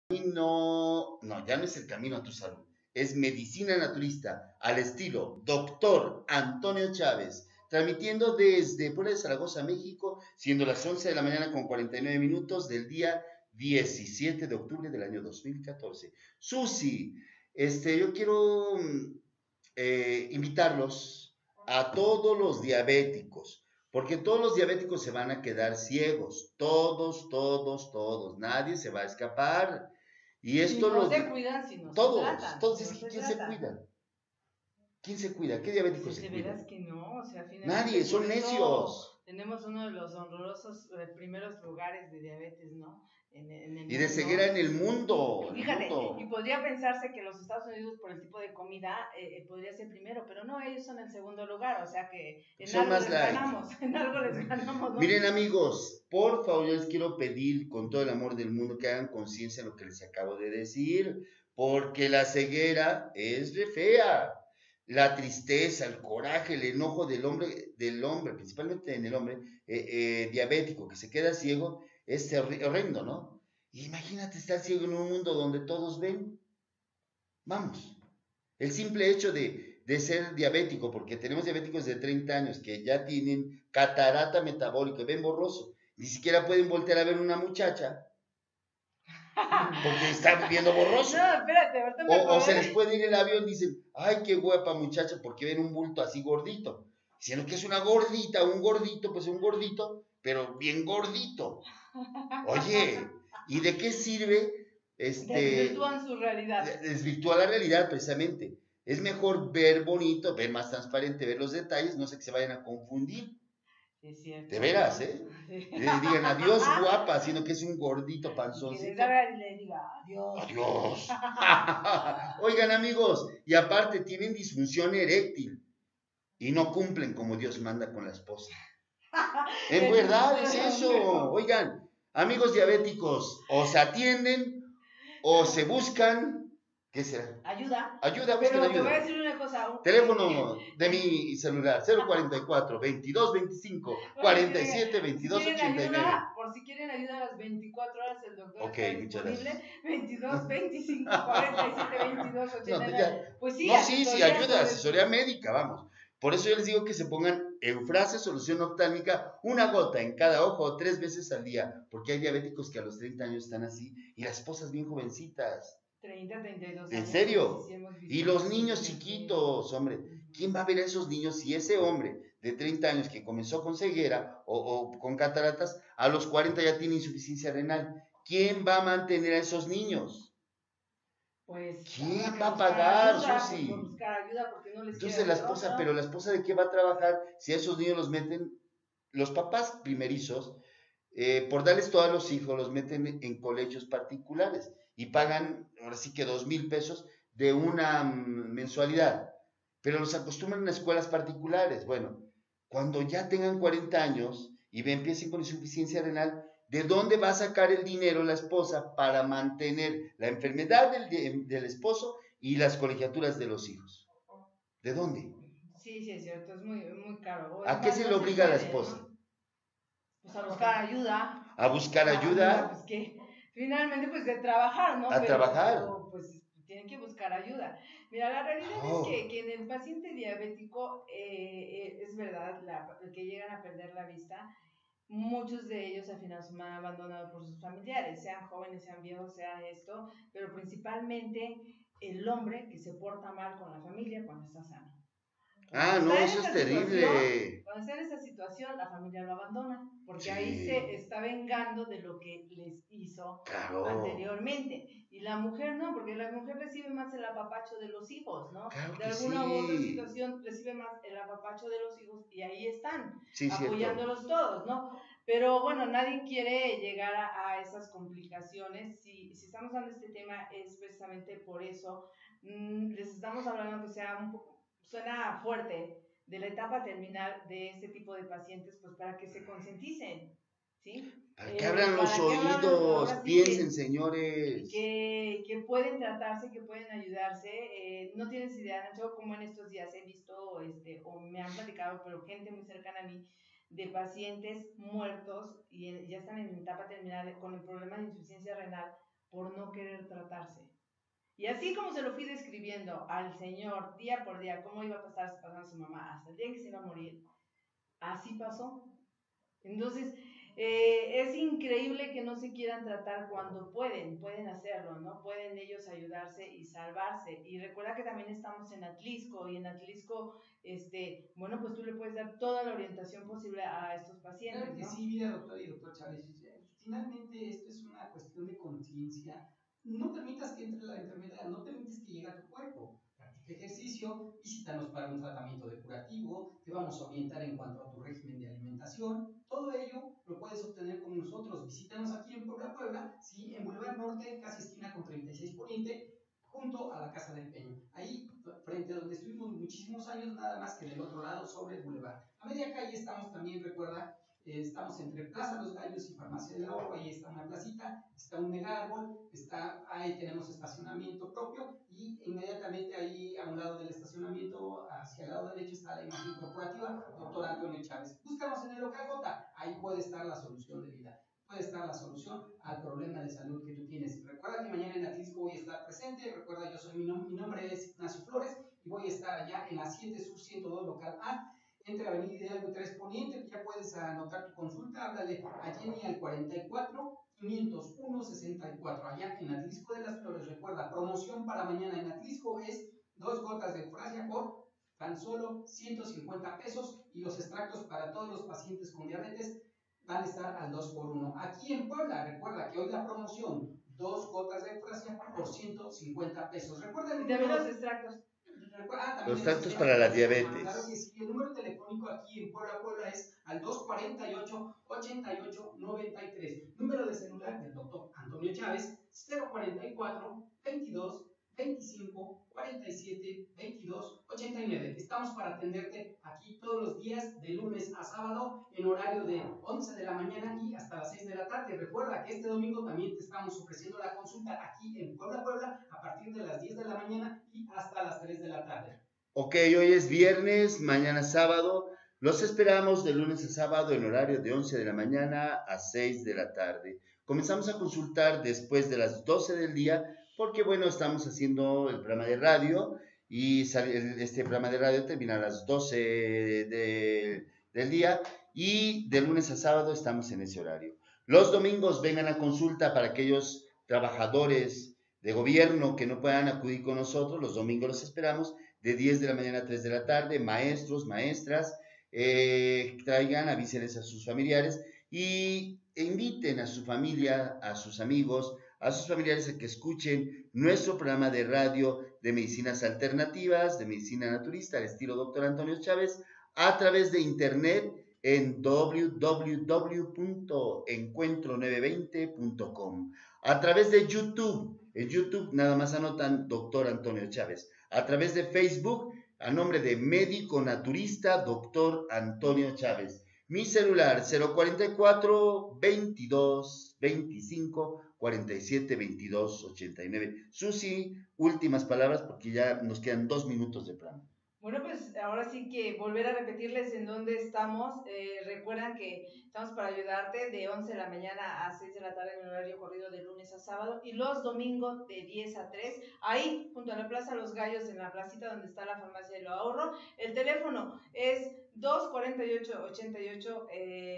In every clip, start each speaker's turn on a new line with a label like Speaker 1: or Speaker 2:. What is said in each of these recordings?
Speaker 1: Ya no es el camino a tu salud, es medicina naturista al estilo Doctor Antonio Chávez, transmitiendo desde Puebla de Zaragoza, México, siendo las 11 de la mañana con 49 minutos del día 17 de octubre del año 2014. Susi, yo quiero invitarlos a todos los diabéticos, porque todos los diabéticos se van a quedar ciegos, todos, todos, todos, nadie se va a escapar. Y
Speaker 2: si
Speaker 1: esto
Speaker 2: no se cuidan, si no se tratan.
Speaker 1: todos,
Speaker 2: Si
Speaker 1: es
Speaker 2: no
Speaker 1: que
Speaker 2: se
Speaker 1: ¿quién se
Speaker 2: tratan.
Speaker 1: cuida? ¿Quién se cuida? ¿Qué
Speaker 2: Pues
Speaker 1: diabético
Speaker 2: es
Speaker 1: se
Speaker 2: de
Speaker 1: cuida?
Speaker 2: veras que no, o sea, finalmente
Speaker 1: Nadie,
Speaker 2: por
Speaker 1: son
Speaker 2: eso
Speaker 1: necios.
Speaker 2: tenemos uno de los honrosos primeros lugares de diabetes, ¿no? En el
Speaker 1: Y de
Speaker 2: mundo.
Speaker 1: ceguera en el mundo, en el
Speaker 2: Fíjate, y
Speaker 1: mundo.
Speaker 2: podría pensarse que los Estados Unidos por el tipo de comida podría ser primero, pero no, ellos son el segundo lugar, o sea que en
Speaker 1: Son
Speaker 2: algo
Speaker 1: más
Speaker 2: les
Speaker 1: light.
Speaker 2: ganamos, en algo les ganamos, ¿no?
Speaker 1: Miren amigos, por favor, yo les quiero pedir con todo el amor del mundo que hagan conciencia en lo que les acabo de decir, porque la ceguera es re fea. La tristeza, el coraje, el enojo del hombre, principalmente en el hombre diabético que se queda ciego, es horrendo, ¿no? Imagínate estar ciego en un mundo donde todos ven. Vamos, el simple hecho de ser diabético, porque tenemos diabéticos de 30 años que ya tienen catarata metabólica, ven borroso, ni siquiera pueden voltear a ver una muchacha porque está viendo borroso.
Speaker 2: No, espérate, ahorita me
Speaker 1: O se
Speaker 2: acordé.
Speaker 1: les puede ir el avión y dicen, ay, qué guapa muchacha, porque ven un bulto así gordito. Siendo que es una gordita, un gordito, pues un gordito, pero bien gordito. Oye, ¿y de qué sirve
Speaker 2: Desvirtúan su realidad.
Speaker 1: desvirtuar la realidad precisamente? Es mejor ver bonito, ver más transparente, ver los detalles, no sé que se vayan a confundir.
Speaker 2: Sí, es cierto.
Speaker 1: De veras, ¿eh?
Speaker 2: Sí.
Speaker 1: Digan adiós guapa, sino que es un gordito
Speaker 2: Y que les
Speaker 1: panzoncito.
Speaker 2: haga y le diga adiós.
Speaker 1: Adiós. Oigan amigos, y aparte tienen disfunción eréctil y no cumplen como Dios manda con la esposa. En verdad es eso. Oigan, amigos diabéticos, o se atienden o se buscan, ¿qué será?
Speaker 2: Ayuda.
Speaker 1: Ayuda, busquen
Speaker 2: Pero te voy a
Speaker 1: ayuda.
Speaker 2: decir una cosa.
Speaker 1: Teléfono de mi celular, 044 22 25 47
Speaker 2: Si
Speaker 1: 22
Speaker 2: quieren
Speaker 1: 89.
Speaker 2: ayuda, por si quieren ayuda a las 24 horas, el doctor
Speaker 1: Ok,
Speaker 2: está
Speaker 1: muchas gracias.
Speaker 2: disponible. 22 25 47 22
Speaker 1: No,
Speaker 2: 89. Pues sí,
Speaker 1: no, sí, sí,
Speaker 2: asesoría
Speaker 1: ayuda,
Speaker 2: sobre
Speaker 1: asesoría
Speaker 2: sus.
Speaker 1: médica, vamos. Por eso yo les digo que se pongan Eufrase solución oftálmica, una gota en cada ojo 3 veces al día, porque hay diabéticos que a los 30 años están así y las esposas bien jovencitas.
Speaker 2: 30, 32
Speaker 1: ¿En
Speaker 2: años. Sí,
Speaker 1: serio?
Speaker 2: sí hemos visto
Speaker 1: Y los niños
Speaker 2: pacientes así.
Speaker 1: chiquitos, hombre, ¿quién va a ver a esos niños si ese hombre de 30 años que comenzó con ceguera o con cataratas, a los 40 ya tiene insuficiencia renal? ¿Quién va a mantener a esos niños?
Speaker 2: Pues habrá
Speaker 1: ¿Quién
Speaker 2: que
Speaker 1: va a
Speaker 2: buscar
Speaker 1: pagar,
Speaker 2: ayuda, pues
Speaker 1: Susi?
Speaker 2: buscar ayuda porque no les
Speaker 1: Entonces
Speaker 2: queda
Speaker 1: la
Speaker 2: de
Speaker 1: esposa, pero
Speaker 2: otra.
Speaker 1: la esposa ¿de qué va a trabajar si a esos niños los meten, los papás primerizos, por darles todo a los hijos, los meten en colegios particulares y pagan, ahora sí que 2,000 pesos de una mensualidad, pero los acostumbran a escuelas particulares. Bueno, cuando ya tengan 40 años y empiecen con insuficiencia renal, ¿de dónde va a sacar el dinero la esposa para mantener la enfermedad del esposo y las colegiaturas de los hijos? ¿De dónde?
Speaker 2: Sí, sí, es cierto, es muy, muy caro. O
Speaker 1: ¿A
Speaker 2: es
Speaker 1: qué
Speaker 2: más,
Speaker 1: se
Speaker 2: no
Speaker 1: le
Speaker 2: se
Speaker 1: obliga a la
Speaker 2: puede,
Speaker 1: esposa?
Speaker 2: ¿no? Pues a buscar ayuda.
Speaker 1: ¿A buscar
Speaker 2: Amiga,
Speaker 1: ayuda?
Speaker 2: pues que finalmente pues de trabajar, ¿no?
Speaker 1: ¿A trabajar?
Speaker 2: Pero pues tienen que buscar ayuda. Mira, la realidad es
Speaker 1: Oh.
Speaker 2: que en el paciente diabético es verdad que llegan a perder la vista. Muchos de ellos al final son abandonados por sus familiares, sean jóvenes, sean viejos, sea esto, pero principalmente el hombre que se porta mal con la familia cuando está sano. Cuando
Speaker 1: Ah, no,
Speaker 2: está en
Speaker 1: eso es
Speaker 2: esa situación,
Speaker 1: terrible.
Speaker 2: cuando está en esa situación, la familia lo abandona, porque ahí se
Speaker 1: Sí,
Speaker 2: está vengando de lo que les hizo
Speaker 1: claro,
Speaker 2: anteriormente. Y la mujer no, porque la mujer recibe más el apapacho de los hijos, ¿no?
Speaker 1: claro
Speaker 2: De
Speaker 1: que
Speaker 2: alguna u otra
Speaker 1: sí.
Speaker 2: situación recibe más el apapacho de los hijos y ahí están,
Speaker 1: Sí, cierto.
Speaker 2: apoyándolos todos, ¿no? Pero bueno, nadie quiere llegar a esas complicaciones. Si estamos dando este tema es precisamente por eso. Les estamos hablando que sea un poco suena fuerte, de la etapa terminal de este tipo de pacientes, pues para que se concienticen, ¿sí?
Speaker 1: Para que abran los
Speaker 2: Para que
Speaker 1: oídos,
Speaker 2: ahora sí
Speaker 1: piensen, señores.
Speaker 2: que pueden tratarse, que pueden ayudarse. No tienes idea, Nacho, como en estos días he visto, o me han platicado, pero gente muy cercana a mí, de pacientes muertos y ya están en etapa terminal con el problema de insuficiencia renal por no querer tratarse. Y así como se lo fui describiendo al Señor día por día, cómo iba a pasando su mamá hasta el día en que se iba a morir, así pasó. Entonces, es increíble que no se quieran tratar cuando pueden hacerlo, ¿no? Pueden ellos ayudarse y salvarse. Y recuerda que también estamos en Atlisco, y en Atlisco, bueno, pues tú le puedes dar toda la orientación posible a estos pacientes,
Speaker 3: Claro que
Speaker 2: ¿no?
Speaker 3: sí, mira, doctor y doctor Chávez. Finalmente, esto es una cuestión de conciencia. No permitas que entre la enfermedad, no permites que llegue a tu cuerpo. Practica ejercicio, visítanos para un tratamiento depurativo, te vamos a orientar en cuanto a tu régimen de alimentación. Todo ello lo puedes obtener con nosotros. Visítanos aquí en Puebla, Puebla, sí, en Boulevard Norte, casi esquina con 36 Poniente, junto a la Casa del Peño. Ahí, frente a donde estuvimos muchísimos años, nada más que del otro lado, sobre el Boulevard. A media calle estamos también, recuerda, estamos entre Plaza Los Gallos y Farmacia del Ahorro. Ahí está una placita, está un mega árbol, ahí tenemos estacionamiento propio, y inmediatamente ahí a un lado del estacionamiento, hacia el lado derecho, está la imagen corporativa, doctor Antonio Chávez. Búscanos en el local J, ahí puede estar la solución de vida, puede estar la solución al problema de salud que tú tienes. Recuerda que mañana en Atlisco voy a estar presente. Recuerda, mi nombre es Ignacio Flores y voy a estar allá en la 7 Sur 102 local A, entre Avenida Hidalgo y 3 Poniente. Ya puedes anotar tu consulta, háblale a Jenny al 44 501 64, allá en Atlisco de las Flores. Recuerda, promoción para mañana en Atlisco es 2 gotas de eufrasia por tan solo 150 pesos, y los extractos para todos los pacientes con diabetes van a estar al 2x1. Aquí en Puebla, recuerda que hoy la promoción, 2 gotas de eufrasia por 150 pesos. Recuerda el
Speaker 2: número. Y también los extractos.
Speaker 1: Los extractos para la diabetes.
Speaker 3: Claro que sí. El número telefónico aquí en Puebla, Puebla es al 248-88-93. Número de celular del doctor Antonio Chávez, 044 22 25 47 22 89. Estamos para atenderte aquí todos los días, de lunes a sábado, en horario de 11 de la mañana y hasta las 6 de la tarde. Recuerda que este domingo también te estamos ofreciendo la consulta aquí en Puebla, Puebla, a partir de las 10 de la mañana y hasta las 3 de la tarde.
Speaker 1: Ok, hoy es viernes, mañana sábado. Los esperamos de lunes a sábado en horario de 11 de la mañana a 6 de la tarde. Comenzamos a consultar después de las 12 del día porque, bueno, estamos haciendo el programa de radio y este programa de radio termina a las 12 del día, y de lunes a sábado estamos en ese horario. Los domingos vengan a consulta para aquellos trabajadores de gobierno que no puedan acudir con nosotros. Los domingos los esperamos de 10 de la mañana a 3 de la tarde. Maestros, maestras, traigan, avísenles a sus familiares y inviten a su familia, a sus amigos, a sus familiares a que escuchen nuestro programa de radio de medicinas alternativas, de medicina naturista, al estilo Dr. Antonio Chávez, a través de internet en www.encuentro920.com, a través de YouTube. En YouTube nada más anotan Dr. Antonio Chávez. A través de Facebook, a nombre de médico naturista Dr. Antonio Chávez. Mi celular 044 22 25 47 22 89. Susi, últimas palabras porque ya nos quedan 2 minutos de programa.
Speaker 2: Bueno, pues ahora sí que volver a repetirles en dónde estamos. Recuerdan que estamos para ayudarte de 11 de la mañana a 6 de la tarde en horario corrido de lunes a sábado, y los domingos de 10 a 3, ahí junto a la Plaza Los Gallos, en la placita donde está la Farmacia del Ahorro. El teléfono es 248-88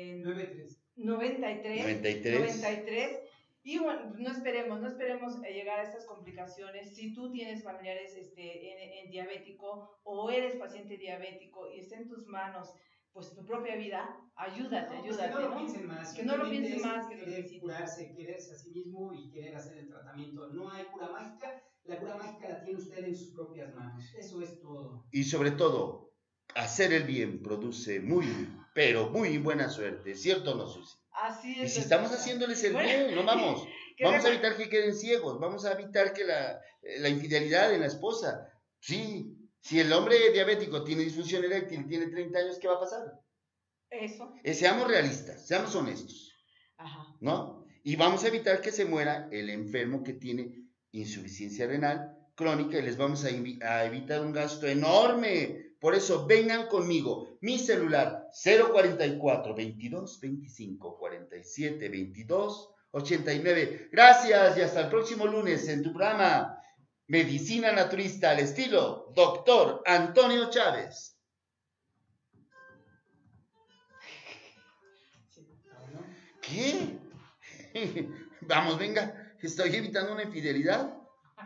Speaker 2: 93. Y bueno, no esperemos llegar a estas complicaciones. Si tú tienes familiares en diabético, o eres paciente diabético y está en tus manos pues tu propia vida, ayúdate,
Speaker 3: que no lo piensen más.
Speaker 2: Que no lo piensen más.
Speaker 3: Querer curarse, quererse a sí mismo y querer hacer el tratamiento. No hay cura mágica. La cura mágica la tiene usted en sus propias manos. Eso es todo.
Speaker 1: Y sobre todo, hacer el bien produce muy, pero muy buena suerte. ¿Cierto o no, Susi?
Speaker 2: Así es.
Speaker 1: Y si estamos haciéndoles el bien, no vamos a evitar que queden ciegos, vamos a evitar que la infidelidad en la esposa. Sí, si el hombre diabético tiene disfunción eréctil, tiene 30 años, ¿qué va a pasar?
Speaker 2: Eso.
Speaker 1: Seamos realistas, seamos honestos.
Speaker 2: Ajá.
Speaker 1: ¿No? Y vamos a evitar que se muera el enfermo que tiene insuficiencia renal crónica, y les vamos a evitar un gasto enorme. Por eso, vengan conmigo. Mi celular, 044 22 25 47 22 89. Gracias y hasta el próximo lunes en tu programa Medicina Naturista al estilo Dr. Antonio Chávez. ¿Qué? Vamos, venga, estoy evitando una infidelidad.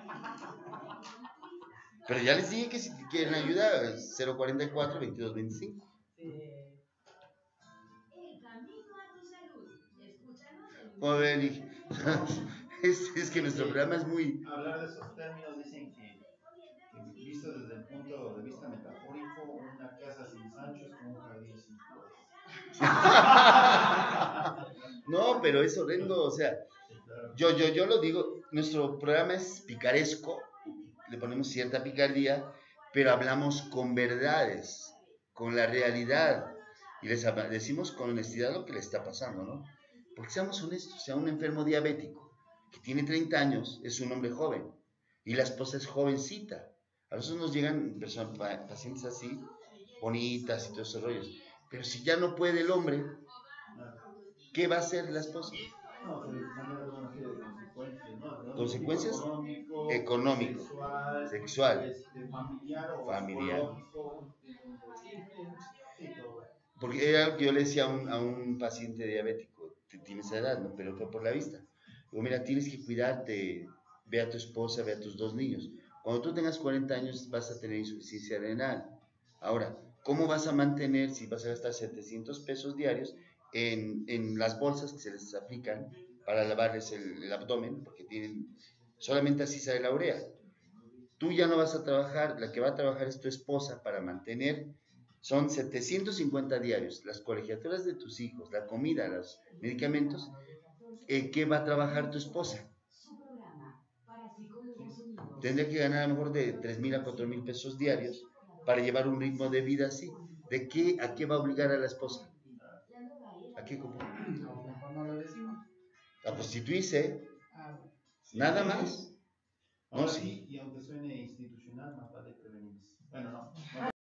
Speaker 1: Pero ya les dije que si quieren ayuda, 044 2225. Joder, es que nuestro programa es muy...
Speaker 4: Hablar de esos términos dicen que visto desde el punto de vista metafórico, una casa sin Sancho es como un jardín sin flores.
Speaker 1: No, pero es horrendo, o sea, yo lo digo, nuestro programa es picaresco, le ponemos cierta picardía, pero hablamos con verdades, con la realidad, y les decimos con honestidad lo que le está pasando, ¿no? Porque seamos honestos, o sea, un enfermo diabético que tiene 30 años es un hombre joven, y la esposa es jovencita. A nosotros nos llegan pacientes así, bonitas y todos esos rollos, pero si ya no puede el hombre, ¿qué va a hacer la esposa?
Speaker 4: No, se genera una serie de consecuencias, ¿no?
Speaker 1: Consecuencias
Speaker 4: económico,
Speaker 1: sexual,
Speaker 4: familiar o
Speaker 1: familiar.
Speaker 4: psicológico, sí, todo.
Speaker 1: Porque era lo que yo le decía a un paciente diabético, tiene esa edad, ¿no? Pero fue por la vista. Digo, mira, tienes que cuidarte, ve a tu esposa, ve a tus 2 niños. Cuando tú tengas 40 años vas a tener insuficiencia renal. Ahora, ¿cómo vas a mantener si vas a gastar 700 pesos diarios en las bolsas que se les aplican para lavarles el abdomen? Porque solamente así sale la urea. Tú ya no vas a trabajar, la que va a trabajar es tu esposa para mantener, son 750 diarios, las colegiaturas de tus hijos, la comida, los medicamentos, ¿qué va a trabajar tu esposa? Tendría que ganar a lo mejor de 3,000 a 4,000 pesos diarios para llevar un ritmo de vida así. ¿A qué va a obligar a la esposa? ¿A qué? ¿Cómo?
Speaker 3: No, mejor no lo decimos.
Speaker 1: A prostituirse, nada más.
Speaker 4: Ahora sí, y aunque suene institucional, más vale prevenir. Bueno, no.